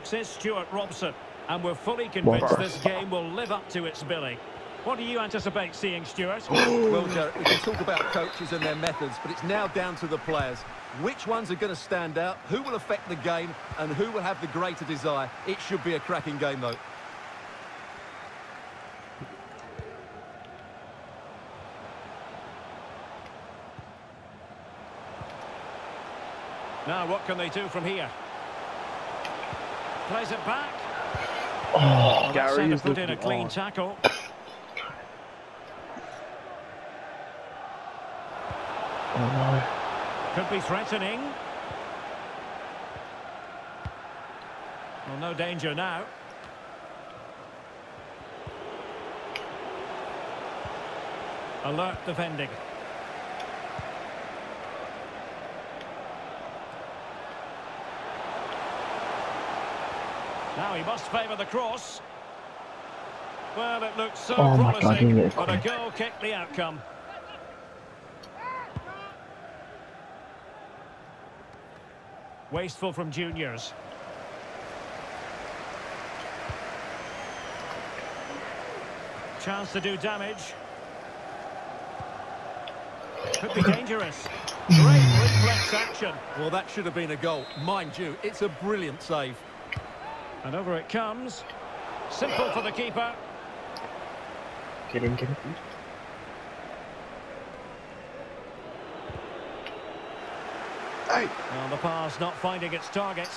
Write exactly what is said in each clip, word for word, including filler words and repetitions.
box is Stuart Robson, and we're fully What? convinced this game will live up to its billing. What do you anticipate seeing, Stuart? Well, Derek, we can talk about coaches and their methods, but it's now down to the players. Which ones are going to stand out, who will affect the game, and who will have the greater desire? It should be a cracking game, though. Now, what can they do from here? Plays it back. Oh, Well, that's Gary how to is put in a looking clean on. tackle. oh no. Could be threatening. Well, no danger now. Alert defending. Now he must favour the cross. Well, it looks so Oh my God, promising, didn't get it but a quick. goal kicked the outcome. Wasteful from juniors. Chance to do damage. Could be dangerous. Great reflex action. Well, that should have been a goal. Mind you, it's a brilliant save. And over it comes. Simple for the keeper. Get in, get in. Hey. Well, the pass not finding its target.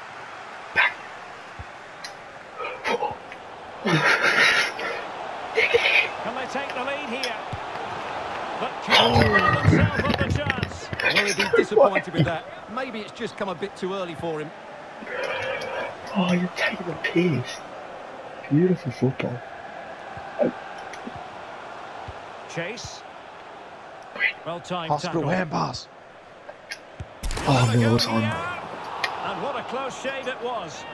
Can they take the lead here? But can they rid themselves of the chance? Well, he'd be disappointed with that. Maybe it's just come a bit too early for him. Oh, you're taking the piss. Beautiful football. Chase. Well timed Hospital tackle. hand pass. Oh, Have a no, go it's on. here. And what a close shave it was.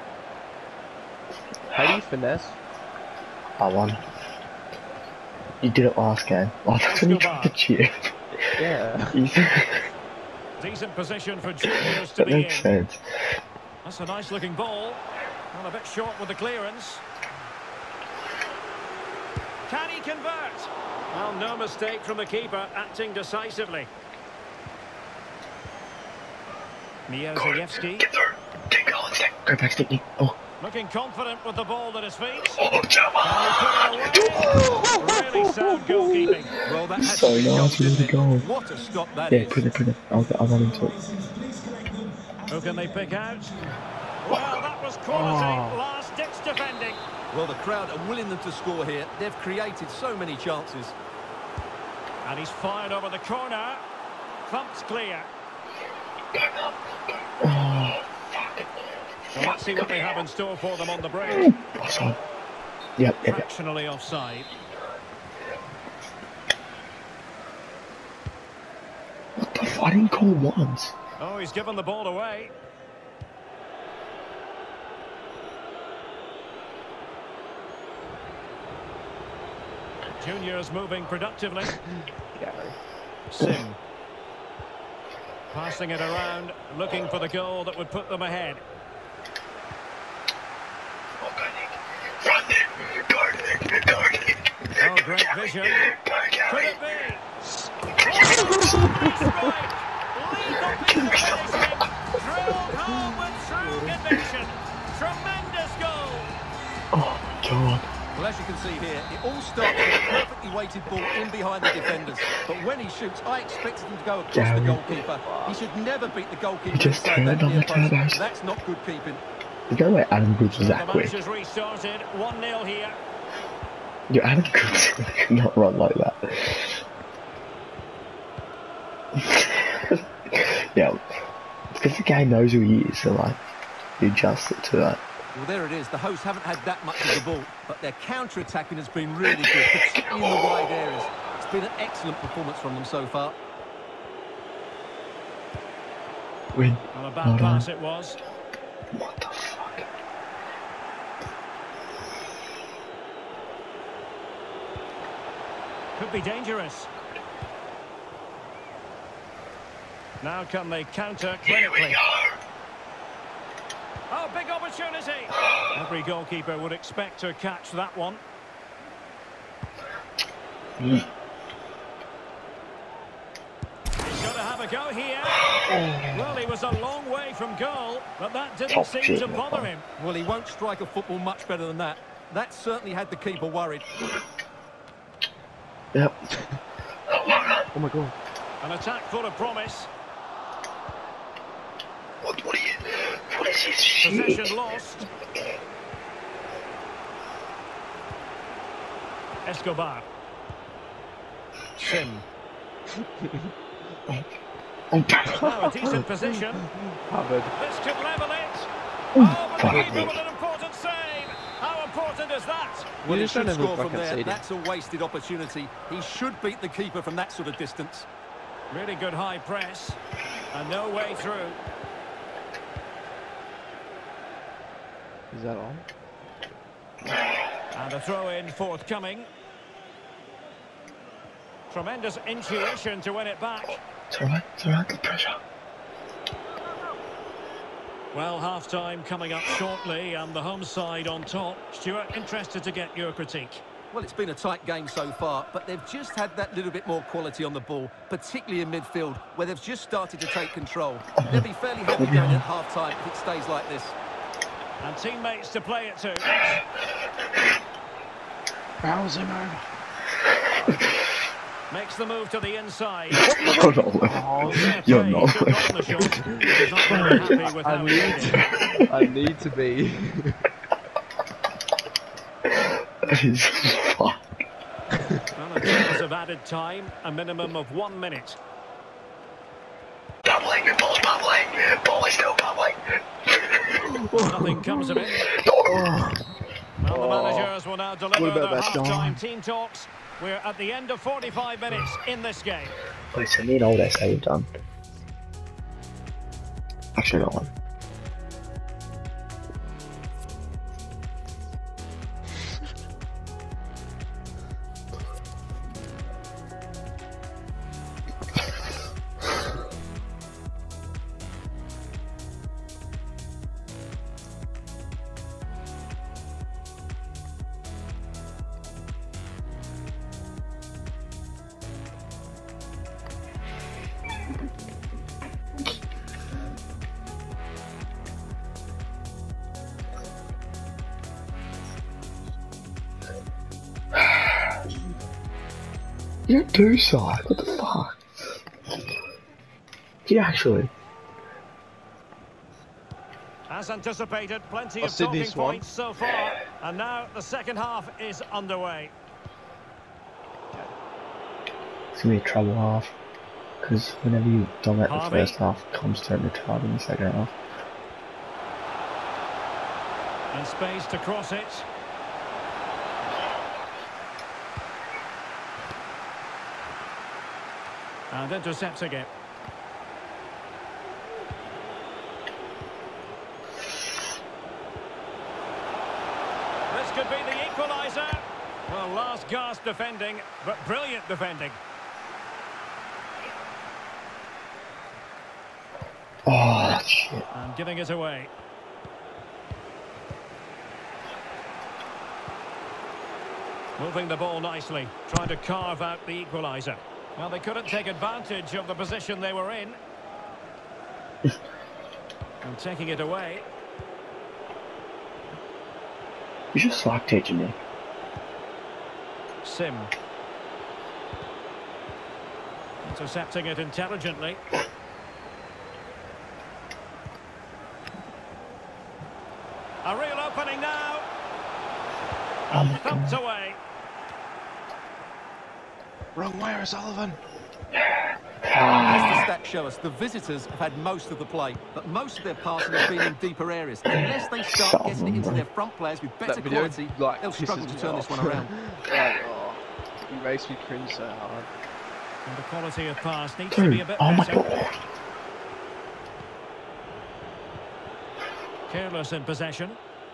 How do you finesse? I won. You did it last game. Oh, that's when you tried to cheer. Yeah. Decent position for juniors to That be in. makes sense. That's a nice looking ball. Well, a bit short with the clearance. Can he convert? Well, no mistake from the keeper, acting decisively. Miozajewski Get through. Get going, stay. Go back, Sticky. Oh. looking confident with the ball at his feet. Oh, Can he put it away? Really sound goalkeeping. Well, that had So to be a goal, nice, really didn't it? goal. What a stop that Yeah, is. put it, put it. I'll, I'll run into it. Who can they pick out? Well, that was quality. Oh. Last-ditch defending. Well, the crowd are willing them to score here. They've created so many chances. And he's fired over the corner. Thumped clear. Oh, fuck. Well, let's see what they have in store for them on the break. Offside. Yep, yep, yep. Fractionally offside. What the fuck? I didn't call once. Oh, he's given the ball away. Juniors moving productively. Gary. Sim. Passing it around, looking for the goal that would put them ahead. Oh, go, Nick. Run, Nick. Guard, Nick. Guard, Nick. Oh, great vision. Guard, Could Gary. it be? Oh, strike! Lethal piece of finishing. Drilled home with true conviction. Tremendous goal. Oh, my God. Well, as you can see here, it all starts with a perfectly weighted ball in behind the defenders. But when he shoots, I expected him to go across Gary. the goalkeeper. He should never beat the goalkeeper. He just inside turned that on near the post. turbos. That's not good keeping. There's no way Adam Goods was The that match quick. has restarted. one nil here. Your Adam Goods could not run like that. Yeah. It's because the guy knows who he is, so like, you adjust it to that. Well, there it is. The hosts haven't had that much of the ball, but their counter-attacking has been really good, particularly in the wide areas. It's been an excellent performance from them so far. Win. Well, a bad Well done. pass it was. What the fuck? Could be dangerous. Now can they counter Here we clinically? go. Oh, big opportunity. Every goalkeeper would expect to catch that one. Mm. He's got to have a go here. Well, he was a long way from goal, but that didn't Top seem shit, to that bother one. him. Well, he won't strike a football much better than that. That certainly had the keeper worried. Yep. Oh my god. An attack full of promise. What, what are you... What is this shit? Possession lost. Escobar. Sim. Oh, Now a decent position. Covered. This could level it. Oh, Oh, but the fuck keeper me. with an important save. How important is that? Well, You he just don't should have a score from fucking there. stadium. That's a wasted opportunity. He should beat the keeper from that sort of distance. Really good high press. And no way through. Is that on? And a throw-in forthcoming. Tremendous intuition to win it back. It's alright, it's alright, the pressure. Well, half-time coming up shortly and the home side on top. Stuart, interested to get your critique. Well, it's been a tight game so far, but they've just had that little bit more quality on the ball, particularly in midfield, where they've just started to take control. They'll be fairly happy going at half-time if it stays like this. And teammates to play it to. Bowser, man. Makes the move to the inside. You're not. Fair You're play, not. took on the shot. He's not very happy with how he did it. I need to be. That is fuck. Well, in terms of added time, a minimum of one minute. Bubbling, ball's bubbling, ball is still bubbling. Nothing comes of it. Oh. Well, the managers will now deliver What their about that, half-time John? team talks. We're at the end of forty-five minutes in this game. Wait, so me and all that saved done. Actually, I got one. You're two side, what the fuck? Do you actually? As anticipated, plenty I've of seen talking this one. points so far. And now the second half is underway. It's gonna be a trouble half. Because whenever you dominate the Harvey. first half, it comes to retard in the second half. And space to cross it. And intercepting it. This could be the equaliser. Well, last gasp defending, but brilliant defending. Oh, shit. And giving it away. Moving the ball nicely, trying to carve out the equaliser. Well, they couldn't take advantage of the position they were in. And taking it away. You just slack teaching me. Sim. Intercepting it intelligently. A real opening now. Oh my Thumped god. away. Wrong way, Sullivan. As the stats show us, the visitors have had most of the play, but most of their passing has been in deeper areas. Unless they start getting it into their front players with better That video, quality, like, they'll struggle pisses to me turn off. this one around. Like, oh, he makes me cringe so hard. And the quality of pass needs to Dude, be a bit oh my better. god. Careless in possession.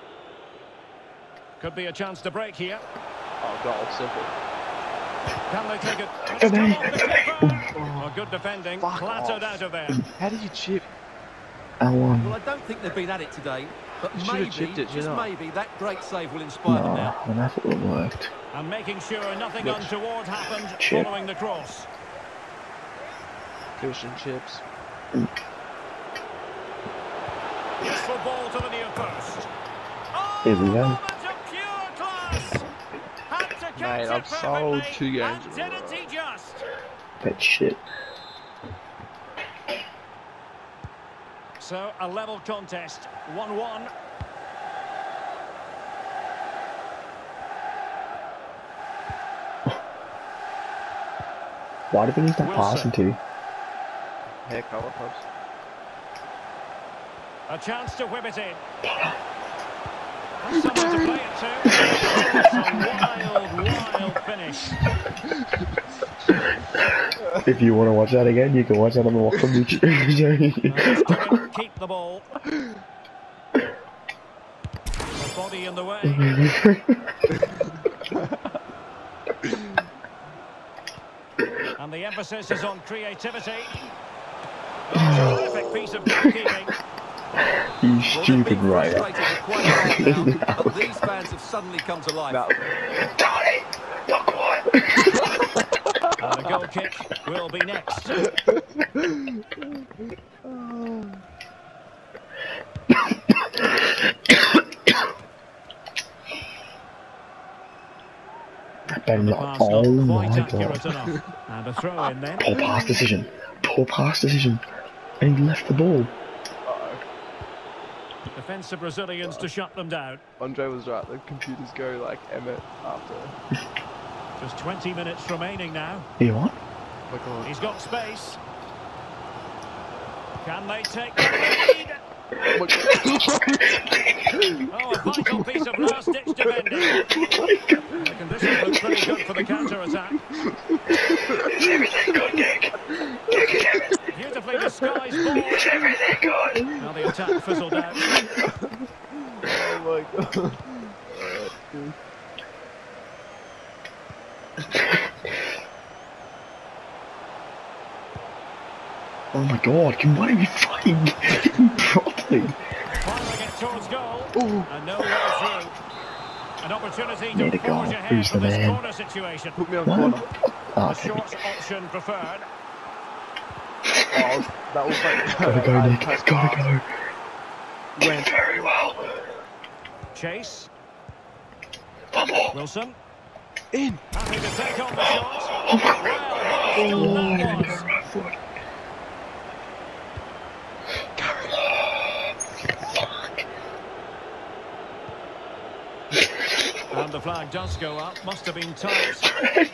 Could be a chance to break here. Oh god, simple. Can they take it? It's Come come on, off the come keeper. on. Oh, good defending. Fuck Clattered off. out of there. How do you chip? L one. Well, I don't think they've been at it today. But You should've maybe, chipped it, just shouldn't I? maybe, that great save will inspire them No, now. an effort would have worked. And making sure nothing Yes. untoward happened Chip. following the cross. Fish and chips. Useful ball to the near post. Oh, Here we go. moment of pure class. Had to catch Mate, it I've sold perfectly, two games and in a didn't row. he just? Bet shit. So, a level contest, one one. Why do you think he's not Wilson. passing to? Hair colour clubs. A chance to whip it in. And someone to play it to. It's a wild, wild finish. If you want to watch that again, you can watch that on the Walk on And let's YouTube. do it. Keep the ball. The body in the way. And the emphasis is on creativity. A terrific piece of goalkeeping. You Well, they've stupid been Raya. frustrated for quite a while now, but these fans have suddenly come to life. No. Tony, not quiet. And the goal kick will be next. Ben, The like, pass oh not my quite accurate god. enough. And a throw in then. Poor pass decision. Poor pass decision. And he left the ball. Uh-oh. Defensive Brazilians to shut them down. Andre was right. The computers go like Emmett after. Just twenty minutes remaining now. You what? Oh my god. He's got space. Can they take the lead? Oh my god. Oh, a vital piece of last-ditch defending. The conditions look pretty good for the counter-attack. Is everything good, Nick? Nick, is everything, Beautifully disguised ball. is everything good? Now the attack fizzled out. Oh my god. Oh my god, can one of you fucking hit me properly? Firing it towards goal. Ooh. And no way through. An opportunity Need to a goal. forge ahead Who's from the this man? corner situation. Put me on No. corner. Oh, A okay. short option preferred. Oh, that was like. Gotta go, I Nick. touched Gotta pass. go. Went. Very well. Chase. One more. Wilson. In. Happy to take on the shot. Oh my Well, god. what a goal that was. Right foot. And the flag does go up. Must have been tight.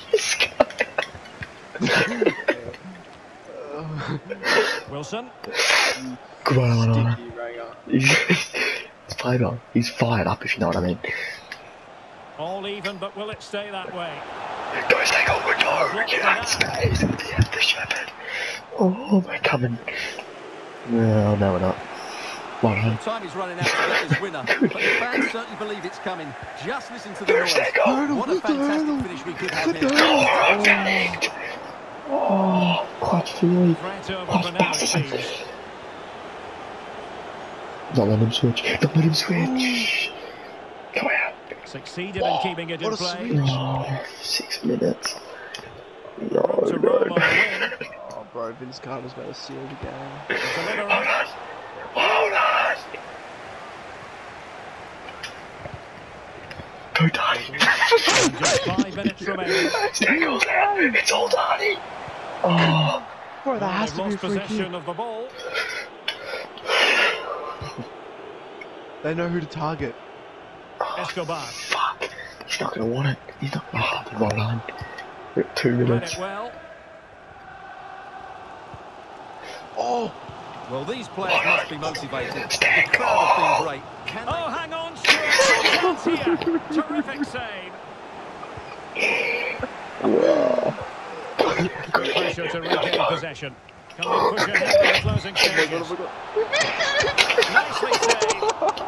Wilson. Good on, on. Sticky Raya. He's, he's fired up. He's fired up, if you know what I mean. All even, but will it stay that way? Guys, take over, no, United States, at the end of the shepherd. Oh, we're coming. No, no, we're not. Well done. Time is running out to get this winner, but the fans certainly believe it's coming. Just listen to the noise. Thursday goal. What a fantastic finish we could have here. Oh, clutch for you. Threat over for now, it seems. Don't let him switch. Don't let him switch. Come out. Succeeded in keeping it in what a play. switch. No, six minutes. No, To no. roll on the win. Oh, bro, Vince Carter's about to seal the game. Delivery. Hold on. Hold on. Go, Donny. And just five minutes remaining. Stay goes there. It's all Donny. Oh. Bro, that has They've to be a lost free possession kick. of the ball. They know who to target. Escobar. Fuck. He's not going to want it. He's not going to have well done. We've got two Read minutes. it well. Oh! Well, these players must be motivated. The Stay crowd have been great. Can Oh, they? hang on, Stuart. Chance here. Terrific save. Whoa. Good pressure to regain possession. Can they push ahead in the closing stages? Nicely saved.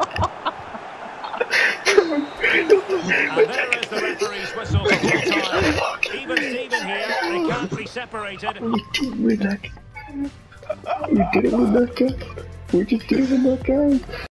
And there is the referee's whistle for full time. Even Steven here, they can't be separated. We did win that. We did win that game. We just did win that game.